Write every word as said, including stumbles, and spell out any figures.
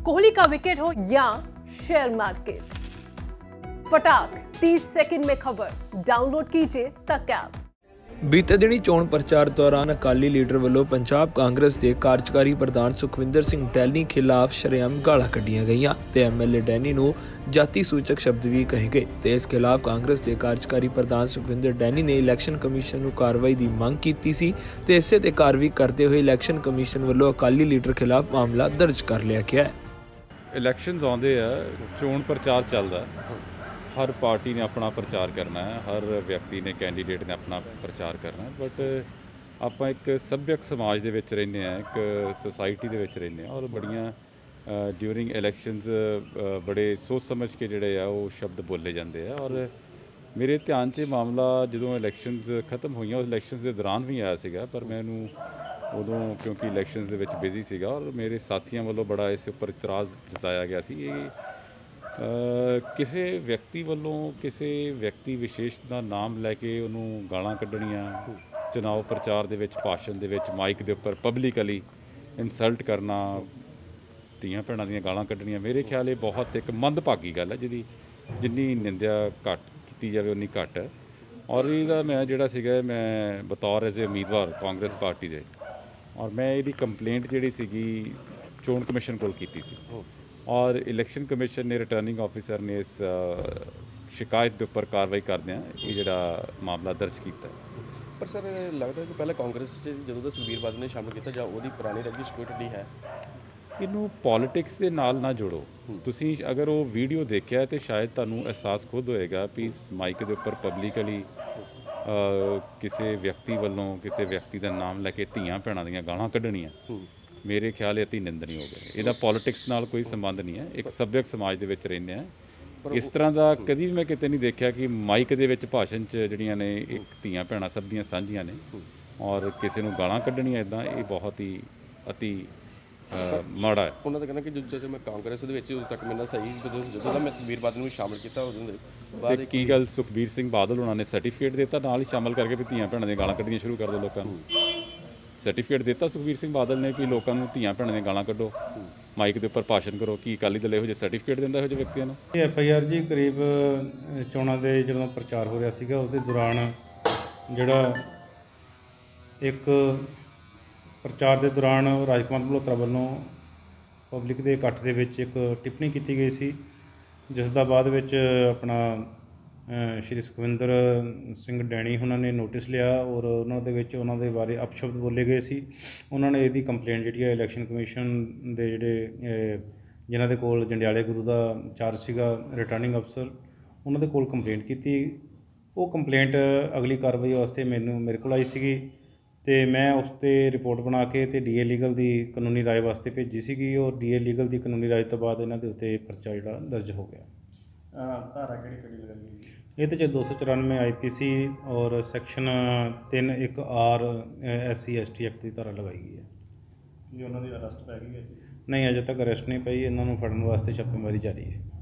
कोहली का विकेट हो या शेयर मार्केट। फटाक तीस सेकंड में खबर डाउनलोड कीजिए तक ऐप। बीते दिनी चोण प्रचार दौरान अकाली लीडर वालों पंजाब कांग्रेस के कार्यकारी प्रधान सुखविंदर सिंह डैनी खिलाफ शरेआम गालां कढ़ियां गईयां ते एम एल ए डैनी नूं जाति सूचक शब्द भी कहे गए ते इस खिलाफ कांग्रेस के कार्यकारी प्रधान सुखविंदर डैनी ने इलैक्शन कमीशन नूं कार्रवाई की मांग की सी ते इसे ते कार्रवाई करते हुए इलैक्शन कमीशन वालों अकाली लीडर खिलाफ मामला दर्ज कर लिया गया है। इलैक्शनस आउंदे आ, चोण प्रचार चलदा, हर पार्टी ने अपना प्रचार करना है, हर व्यक्ति ने कैंडीडेट ने अपना प्रचार करना है, बट आप एक सभ्यक समाज दे विच रहने हैं, एक सोसाइटी दे विच रहने हैं और बड़ियां ड्यूरिंग इलैक्शनस बड़े सोच समझ के जिहड़े आ वो शब्द बोले जाते हैं। और मेरे ध्यान च मामला जो इलैक्शनस खत्म हुई उस इलैक्शनस के दौरान भी आया सीगा, पर मैं उदों क्योंकि इलैक्शनस दे विच बिजी सीगा और मेरे साथियों वालों बड़ा इस उपर इतराज़ जताया गया सी। किसी व्यक्ति वालों किसी व्यक्ति विशेष का नाम लैके उन्होंने गालां कढ़नियां, चुनाव प्रचार दे विच भाषण दे विच माइक के उपर पब्लिकली इंसल्ट करना, धीआं भैणां दीआं गालां कढ़नियां, मेरे ख्याल ये बहुत एक मंदभागी गल है जिहदी जिन्नी निंदा घट की जाए उन्नी घट है। और इहदा मैं जिहड़ा सीगा मैं बतौर एज ए उम्मीदवार कांग्रेस पार्टी दे और मैं इहदी कंप्लेंट जिहड़ी सीगी चोण कमीशन कोल कीती सी और इलैक्शन कमीशन ने रिटर्निंग ऑफिसर ने इस शिकायत के उपर कार्रवाई करदे ये जिहड़ा मामला दर्ज किया। पर सर लगता है कि पहले कांग्रेस जो सुखबीर बादल ने शामिल किया जां उहदी पुरानी रंजिश कोई ढी है, इनू पॉलिटिक्स के नाल ना जोड़ो। तुसीं अगर वो वीडियो देखिया तो शायद तुहानूं एहसास खुद होएगा भी इस माइक के उपर पब्लिकली किसी व्यक्ति वालों किसी व्यक्ति का नाम लैके धीआं भैणां दीआं गालां कढ़नियां मेरे ख्याल अति निंदनी हो गए। इहदा पॉलिटिक्स नाल कोई संबंध नहीं है, एक सभ्यक समाज दे विच रहने हैं। इस तरह का कभी भी मैं किते नहीं देखा कि माइक दे विच भाषण च जिहड़ियां ने एक धीआं भैणां सब दीआं सांझियां ने और किसी नूं गालां कढ़नियां इदां ये बहुत ही अति माड़ा है। उन्होंने तो कहना कि जो मैं कांग्रेस दे विच उदों तक मेरा सही जो मैं सुखबीर बादल नूं शामिल किया उदों की गल सुखबीर सिंह बादल उन्होंने सर्टिफिकेट दिता नाल ही शामिल करके भी धीआं भैणां दीआं गालां कढ़नियां शुरू कर दो। लोगों सर्टिफिकेट दिता सुखबीर सिंह बादल ने कि लोगों को धीआं भैणां दीआं गालां कढ़ो, माइक के उपर भाषण करो, कि अकाली दल इहो जिहे सर्टिफिकेट दिंदा इहो जिहे व्यक्तियों को। एफ आई आर जी करीब चोणां दे जदों प्रचार हो रहा सीगा उस दौरान जिहड़ा एक प्रचार के दौरान राजकुमार मल्होत्रा वालों पब्लिक के इकट्ठ दे विच एक टिप्पणी की गई सी, जिस दा बाद विच अपना श्री सुखविंदर सिंह डैनी उन्होंने नोटिस लिया और उन्होंने उन्होंने बारे अपशब्द बोले गए सी। उन्होंने यदी कंप्लेंट जी इलैक्शन कमीशन के जोड़े जिन्हों के कोल जंडियाले गुरु का चार्ज सीगा रिटर्निंग अफसर उन्होंने कोल कंप्लेंट की। वो कंप्लेंट अगली कार्रवाई वास्ते मैनू मेरे को आई सी तो मैं उस पर रिपोर्ट बना के तो डी ए लीगल की कानूनी राय वास्ते भेजी सी और डी ए लीगल की कानूनी राय तो बाद इन्हों के उत्ते परचा जो दर्ज हो गया। धारा किहड़ी किहड़ी लगाई ये दो सौ चौरानवे आई पी सी और सैक्शन तीन एक R S C S T act की धारा लगाई गई है। जी उन्होंने अरेस्ट पै गई है? नहीं अजे तक अरेस्ट नहीं पई, इन्हों फड़न वास्ते छापेमारी जारी है।